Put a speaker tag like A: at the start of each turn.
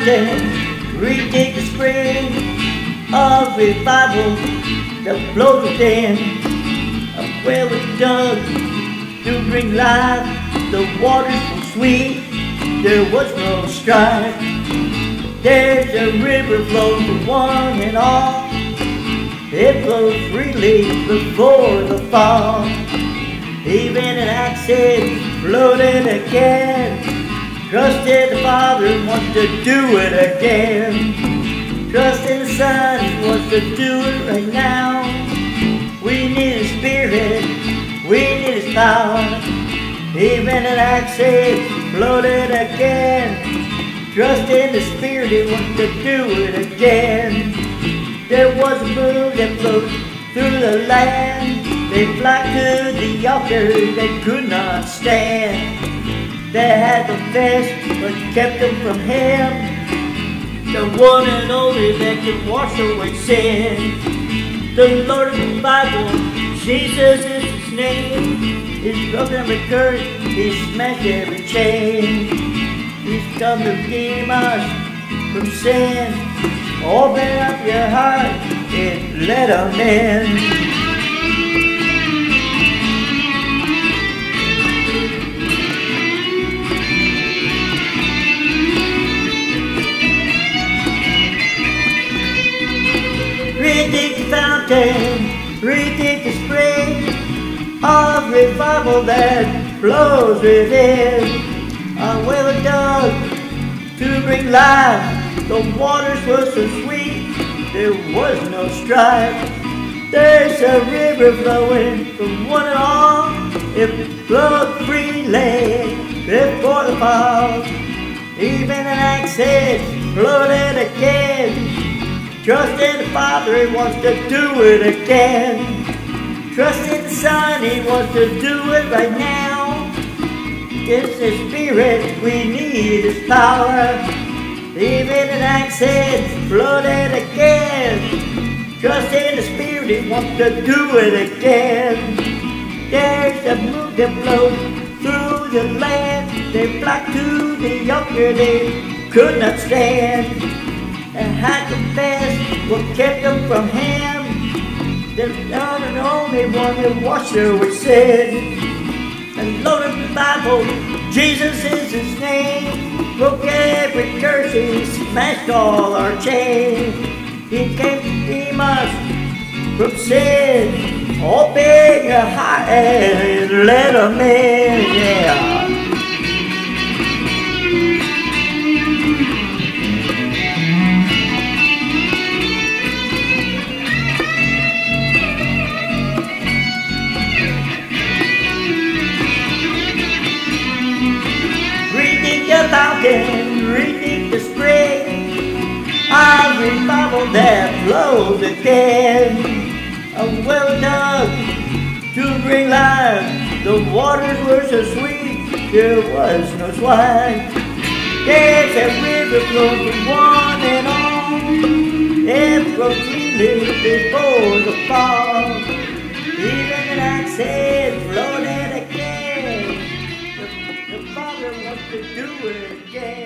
A: fountain, redig the spring of revival that flows within. A well was dug to bring life, the waters were sweet, there was no strife. There's a river flows for one and all, it flows freely before the fall. Even an accident floated again, trusted the Father wants to do it again. Trust in the Son wants to do it right now. We need His Spirit, we need His power. Even an accident floated again, trust in the Spirit, He wants to do it again. There was a moon that flowed through the land, they flocked to the altar, they could not stand. They had no fast, but kept them from Him, the one and only that can wash away sin. The Lord of the Bible, Jesus is His name. He's broken every curse, He smashed every chain. He's come to redeem us from sin. Open up your heart and let Him in. Redig the fountain, redig the spring of revival that flows within. A well dug to bring life, the waters were so sweet, there was no strife. There's a river flowing from one and all, it flowed freely before the fall. Even an axe head floated again, trust in the Father, He wants to do it again. Trust in the Son, He wants to do it right now. It's His Spirit, we need His power. Even an axe head floated again, trust in the Spirit, He wants to do it again. There's a moon that blows through the land, they flocked to the altar, they could not stand. And had confessed what kept them from Him, the Lord and only one that washed away sin. The Lord of the Bible, Jesus is His name. Broke every curse, He smashed all our chains. He came to redeem us from sin. Open your heart and let Him in, yeah. The fountain, redig the spring of revival that flows again. A well dug to bring life, the waters were so sweet, there was no strife. There's a river flowing from one and all, it flows freely before the fall. Even an axe head floated again, the Father wants to do it again.